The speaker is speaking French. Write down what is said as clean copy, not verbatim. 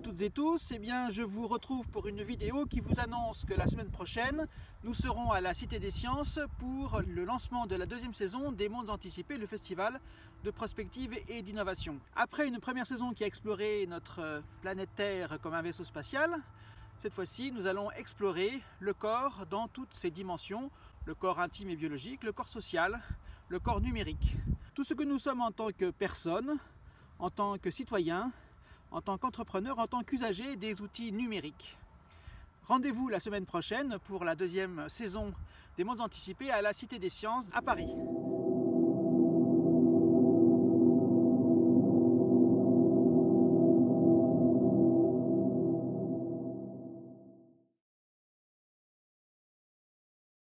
toutes et tous, je vous retrouve pour une vidéo qui vous annonce que la semaine prochaine, nous serons à la Cité des Sciences pour le lancement de la deuxième saison des Mondes Anticipés, le festival de prospective et d'innovation. Après une première saison qui a exploré notre planète Terre comme un vaisseau spatial, cette fois-ci, nous allons explorer le corps dans toutes ses dimensions, le corps intime et biologique, le corps social, le corps numérique. Tout ce que nous sommes en tant que personnes, en tant que citoyens, en tant qu'entrepreneurs, en tant qu'usagers des outils numériques. Rendez-vous la semaine prochaine pour la deuxième saison des Mondes Anticipés à la Cité des Sciences à Paris.